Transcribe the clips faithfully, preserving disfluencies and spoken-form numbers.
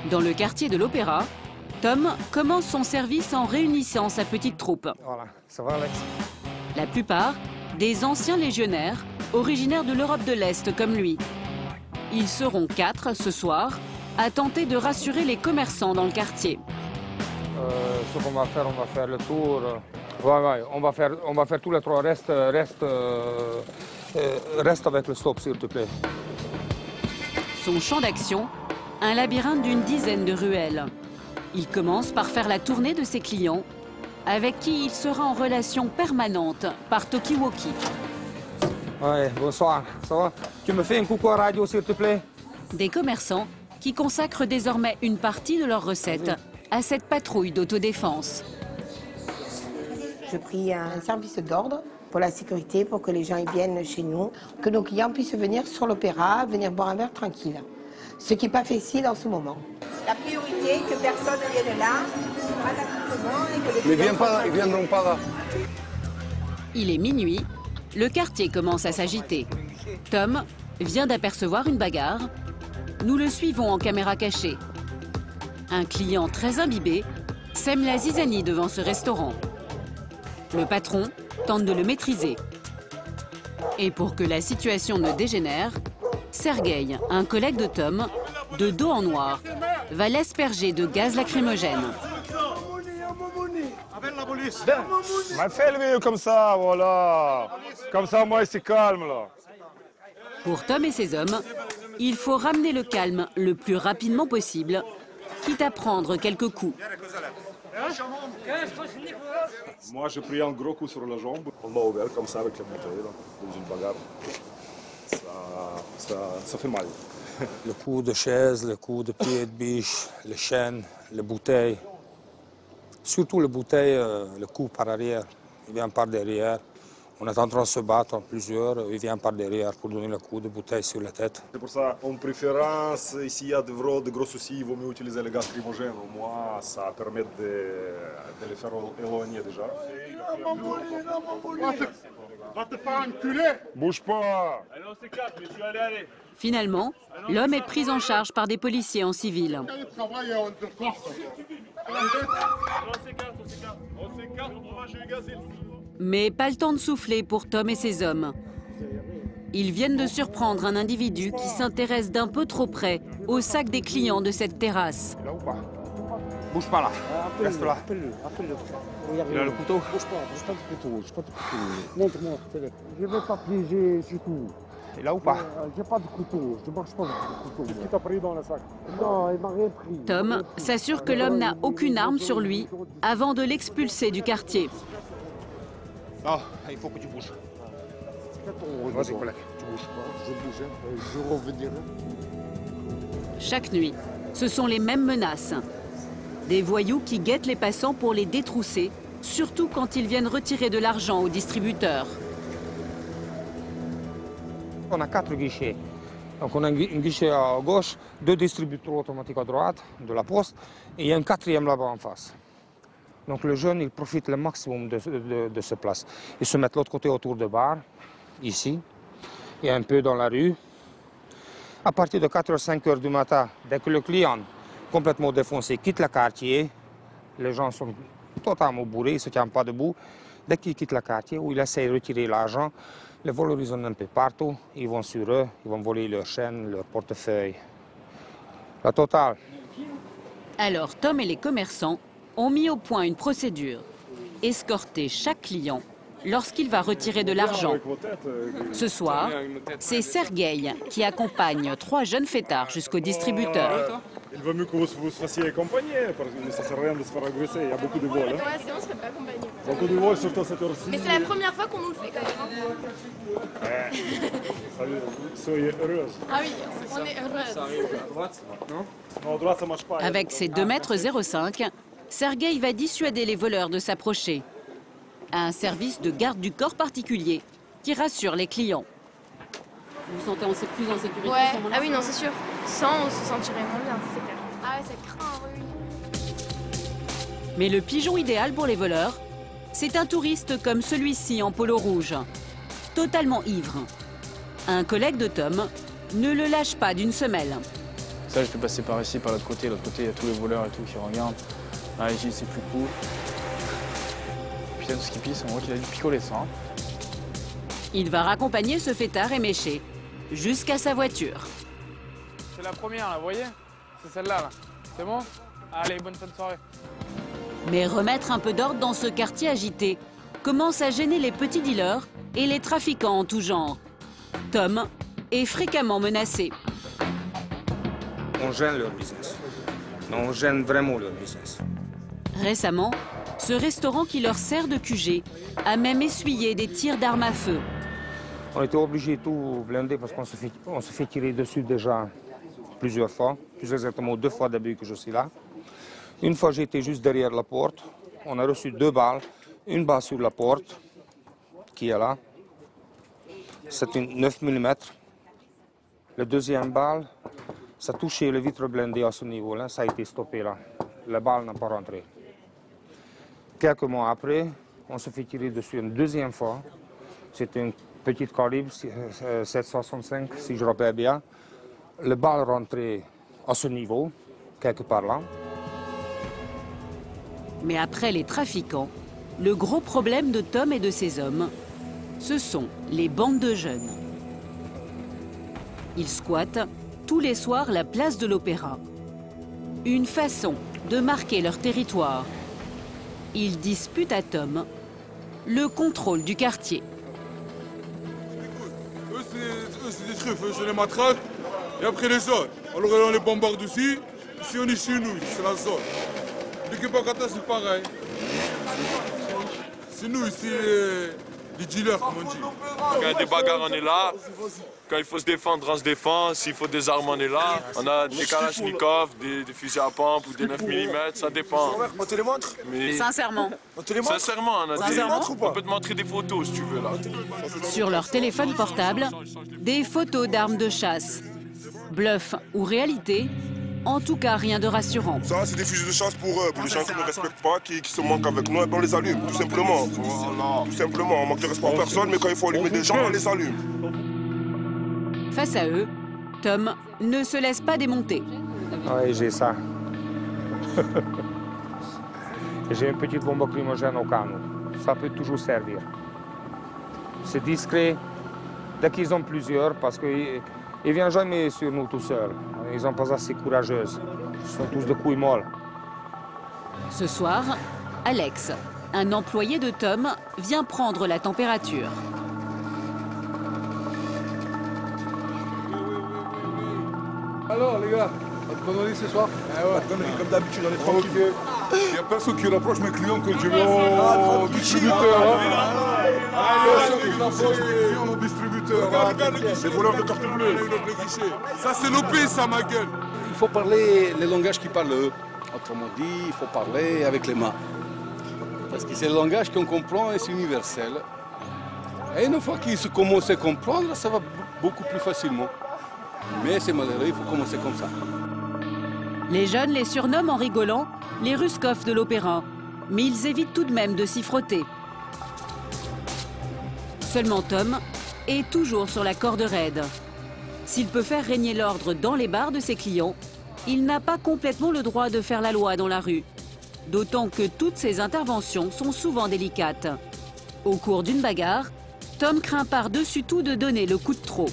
Dans le quartier de l'Opéra, Tom commence son service en réunissant sa petite troupe. Voilà, ça va Alex? La plupart, des anciens légionnaires, originaires de l'Europe de l'Est comme lui. Ils seront quatre ce soir à tenter de rassurer les commerçants dans le quartier. Euh, ce qu'on va faire, on va faire le tour. Ouais, ouais, on va faire, on va faire tous les trois. Reste, reste, euh, reste avec le stop, s'il te plaît. Son champ d'action, un labyrinthe d'une dizaine de ruelles. Il commence par faire la tournée de ses clients, avec qui il sera en relation permanente par talkie-walkie. Ouais, bonsoir, ça va? Tu me fais un coucou à radio, s'il te plaît? Des commerçants qui consacrent désormais une partie de leurs recettes à cette patrouille d'autodéfense. Je prie un service d'ordre pour la sécurité, pour que les gens y viennent chez nous, que nos clients puissent venir sur l'Opéra, venir boire un verre tranquille. Ce qui n'est pas facile en ce moment. La priorité, que personne ne vienne là, et que les Mais viens pas, ils viendront pas là. Il est minuit, le quartier commence à s'agiter. Tom vient d'apercevoir une bagarre. Nous le suivons en caméra cachée. Un client très imbibé sème la zizanie devant ce restaurant. Le patron tente de le maîtriser. Et pour que la situation ne dégénère, Sergueï, un collègue de Tom, de dos en noir, va l'asperger de gaz lacrymogène. Mais fais le mieux comme ça, voilà. Comme ça, moi, c'est calme, là. Pour Tom et ses hommes, il faut ramener le calme le plus rapidement possible, quitte à prendre quelques coups. Moi, j'ai pris un gros coup sur la jambe. On m'a ouvert comme ça avec la bouteille, là, dans une bagarre. Ça, ça, ça fait mal. Le coup de chaise, le coup de pied de biche, les chaînes, les bouteilles. Surtout les bouteilles, euh, le coup par arrière. Il vient par derrière. On est en train de se battre en plusieurs. Il vient par derrière pour donner le coup de bouteille sur la tête. C'est pour ça, en préférence, s'il y a de gros, de gros soucis, il vaut mieux utiliser le gaz lacrymogène. Au moins, ça permet de, de les faire éloigner déjà. Va te faire enculer! Bouge pas! Finalement, l'homme est pris en charge par des policiers en civil. Mais pas le temps de souffler pour Tom et ses hommes. Ils viennent de surprendre un individu qui s'intéresse d'un peu trop près au sac des clients de cette terrasse. Bouge pas là, reste là. Il a le couteau? Bouge pas, bouge pas de couteau, j'ai pas de couteau. Montre-moi, je vais pas piéger, c'est tout. Il a ou pas? J'ai pas de couteau, je ne marche pas de couteau. Qu'est-ce qu'il t'a pris dans le sac? Non, il m'a rien pris. Tom s'assure que l'homme n'a aucune arme sur lui avant de l'expulser du quartier. Non, il faut que tu bouges. Vas-y, collègue. Tu bouges pas, je bouge, je reviendrai. Chaque nuit, ce sont les mêmes menaces. Des voyous qui guettent les passants pour les détrousser, surtout quand ils viennent retirer de l'argent aux distributeurs. On a quatre guichets. Donc on a un guichet à gauche, deux distributeurs automatiques à droite de la poste, et il y a un quatrième là-bas en face. Donc le jeune, il profite le maximum de, de, de ce place. Il se met de l'autre côté autour de bar, ici, et un peu dans la rue. À partir de quatre heures, cinq heures du matin, dès que le client, complètement défoncé, quitte le quartier, les gens sont totalement bourrés, ils ne se tiennent pas debout. Dès qu'ils quittent le quartier, où ils essaient de retirer l'argent, les voleurs, ils en ont un peu partout. Ils vont sur eux, ils vont voler leurs chaînes, leurs portefeuilles. La totale. Alors Tom et les commerçants ont mis au point une procédure. Escorter chaque client lorsqu'il va retirer de l'argent. Ce soir, c'est Sergueï qui accompagne trois jeunes fêtards jusqu'au distributeur. Il vaut mieux que vous vous fassiez accompagner, parce que ça ne sert à rien de se faire agresser, il y a beaucoup de vols. Hein. Ouais, sinon on ne serait pas accompagné. Beaucoup de vols, surtout à cette heure-ci. Mais c'est la première fois qu'on nous le fait quand même. Ouais. Soyez heureuse. Ah oui, on est heureuse. À droite, non? Non, à droite, ça marche pas. Avec ses deux mètres zéro cinq, Sergueï va dissuader les voleurs de s'approcher. Un service de garde du corps particulier qui rassure les clients. Vous vous sentez plus en sécurité? Ouais, ah oui, non, c'est sûr. Sans, on se sentirait moins bien, c'est clair. Ah ouais, ça craint, oui. Mais le pigeon idéal pour les voleurs, c'est un touriste comme celui-ci en polo rouge, totalement ivre. Un collègue de Tom ne le lâche pas d'une semelle. Ça, je vais passer par ici, par l'autre côté. L'autre côté, il y a tous les voleurs et tout qui regardent. Là, ici, c'est plus cool. Puis là, tout ce qui pisse, on voit qu'il a dû picoler ça. Hein. Il va raccompagner ce fêtard éméché jusqu'à sa voiture. C'est la première, là, vous voyez? C'est celle-là, là. C'est bon? Allez, bonne fin de soirée. Mais remettre un peu d'ordre dans ce quartier agité commence à gêner les petits dealers et les trafiquants en tout genre. Tom est fréquemment menacé. On gêne leur business. On gêne vraiment leur business. Récemment, ce restaurant qui leur sert de Q G a même essuyé des tirs d'armes à feu. On était obligé de tout blinder parce qu'on se fait, on se fait tirer dessus déjà plusieurs fois, plus exactement deux fois depuis que je suis là. Une fois, j'étais juste derrière la porte. On a reçu deux balles. Une balle sur la porte, qui est là. C'est une neuf millimètres. La deuxième balle, ça a touché le vitre blindé à ce niveau-là. Ça a été stoppé là. La balle n'a pas rentré. Quelques mois après, on se fait tirer dessus une deuxième fois. C'était une petite calibre, sept cent soixante-cinq, si je rappelle bien. La balle rentrait à ce niveau, quelque part là. Mais après les trafiquants, le gros problème de Tom et de ses hommes, ce sont les bandes de jeunes. Ils squattent tous les soirs la place de l'Opéra. Une façon de marquer leur territoire. Ils disputent à Tom le contrôle du quartier. Eux, c'est des truffes, eux, c'est les matraques. Et après les autres. Alors on les bombarde aussi. Ici, on est chez nous, c'est la zone. L'équipe en Qatar, c'est pareil. C'est nous ici, les, les dealers, comme on dit. Quand il y a des bagarres, on est là. Quand il faut se défendre, on se défend. S'il faut des armes, on est là. On a des kalachnikovs, des, des fusils à pompe ou des neuf millimètres, ça dépend. On te les montre? Mais... Sincèrement. On te les montre? Sincèrement, on, a Sincèrement des... on peut te montrer des photos si tu veux là. Sur leur téléphone portable, des photos d'armes de chasse. Bluff ou réalité, en tout cas rien de rassurant. Ça, c'est des fusils de chasse pour eux, pour les gens qui ne respectent pas, qui, qui se manquent avec nous, et on les allume, tout simplement. Voilà. Tout simplement, on manque de respect à personne, mais quand il faut allumer des gens, on les allume. Face à eux, Tom ne se laisse pas démonter. Oui, j'ai ça. J'ai une petite bombe lacrymogène au canot. Ça peut toujours servir. C'est discret. Dès qu'ils ont plusieurs, parce qu'ils ne viennent jamais sur nous tout seuls. Ils sont pas assez courageux. Ils sont tous de couilles molles. Ce soir, Alex, un employé de Tom, vient prendre la température. Alors les gars, votre connerie ce soir? Ah ouais, connerie comme d'habitude, on est tranquille. Il n'y a personne qui rapproche mes clients que je vais au distributeur. Personne qui rapproche mes clients au distributeur. Regarde, regarde le guichet. Les voleurs de carte bleue. Ça c'est l'O P, ça ma gueule. Il faut parler le langage qu'ils parlent eux. Autrement dit, il faut parler avec les mains. Parce que c'est le langage qu'on comprend et c'est universel. Et une fois qu'ils commencent à comprendre, ça va beaucoup plus facilement. Mais c'est malheureux, il faut commencer comme ça. Les jeunes les surnomment en rigolant les Ruskov de l'Opéra, mais ils évitent tout de même de s'y frotter. Seulement Tom est toujours sur la corde raide. S'il peut faire régner l'ordre dans les bars de ses clients, il n'a pas complètement le droit de faire la loi dans la rue. D'autant que toutes ses interventions sont souvent délicates. Au cours d'une bagarre, Tom craint par-dessus tout de donner le coup de trop.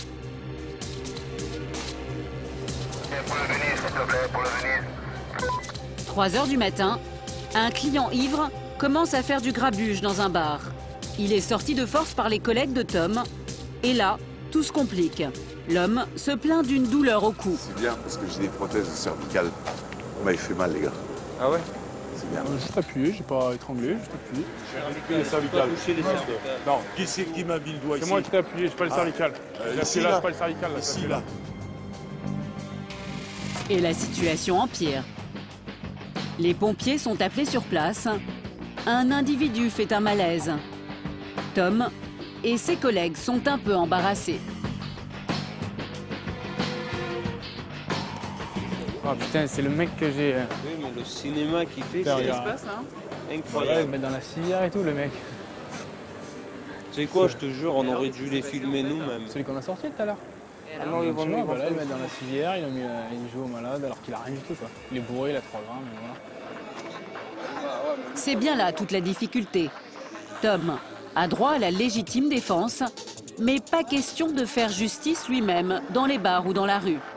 trois heures du matin, un client ivre commence à faire du grabuge dans un bar. Il est sorti de force par les collègues de Tom. Et là, tout se complique. L'homme se plaint d'une douleur au cou. C'est bien parce que j'ai des prothèses cervicales. Bah, il fait mal, les gars. Ah ouais? C'est bien. Euh, juste appuyé, j'ai pas étranglé, juste appuyé. Les cervicales. Non, qui c'est qui m'a mis le doigt ici? C'est moi qui t'ai appuyé, j'ai pas les cervicales. Euh, Ici, là, j'ai pas les cervicales. Là, ici, là. Et la situation empire. Les pompiers sont appelés sur place. Un individu fait un malaise. Tom et ses collègues sont un peu embarrassés. Oh putain, c'est le mec que j'ai... Oui, mais le cinéma qui fait, Putain, c'est regarde. l'espace, hein. Ouais, Incroyable. mais dans la civière et tout, le mec. Tu sais quoi, je te jure, on aurait dû les filmer nous-mêmes. Celui qu'on a sorti tout à l'heure. Ah non, ils vont, tu vois, ils vont bah là, faire ils le mettent dans la civière, il a mis euh, une joue au malade alors qu'il a rien du tout, quoi. Il est bourré, il a trois grammes, et voilà. C'est bien là toute la difficulté. Tom a droit à la légitime défense, mais pas question de faire justice lui-même dans les bars ou dans la rue.